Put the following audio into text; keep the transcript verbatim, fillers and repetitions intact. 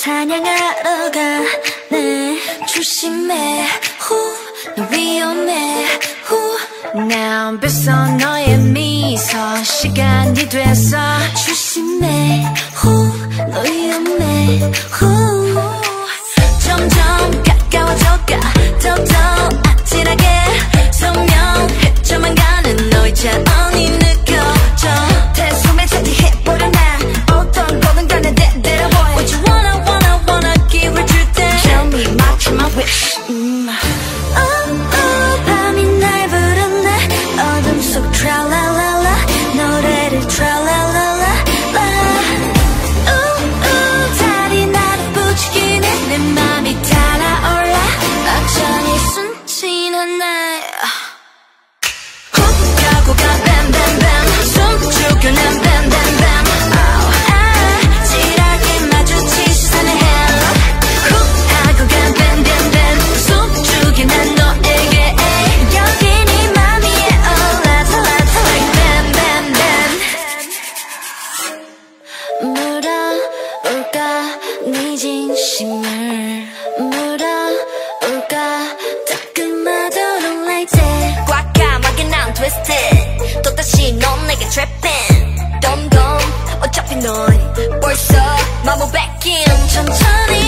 사냥하러 가네. 조심해, 후, 너 위험해, 후. 난 뺏어 너의 미소. 시간이 됐어. 조심해, 후, 너 위험해, 후. 점점 가까워져가. 더더 아찔하게 선명해져만 가는 너의 차원이 느껴져. 태솜에 차지해버려 난 어떤 거든 간에 대대로 보여. What you wanna wanna wanna 기회를 줄 때 Tell me match my wish. 음. Oh, oh, 밤이 날 부르네. 어둠 속 트랄랄랄라 노래를 트랄랄랄라. Ooh, ooh, 달이 나를 부추기네. 내 맘이 달아올라. 어쩌니 순진한 날 훅 가고 가 bam bam bam. 숨죽여 난 bam bam bam. Oh, 아, 지나게 마주친 시선의 hello. 훅 하고 가 bam bam bam. 숨죽여 난 너에게 여기 네 맘 위에 올라타 라타 like bam bam bam. 물어볼까 네 진심을 물어볼까 따끔하도록 like that. 과감하게 난 twisted. 또다시 넌 내게 trapping. 덤덤 어차피 넌 벌써 마모 뺏김. 천천히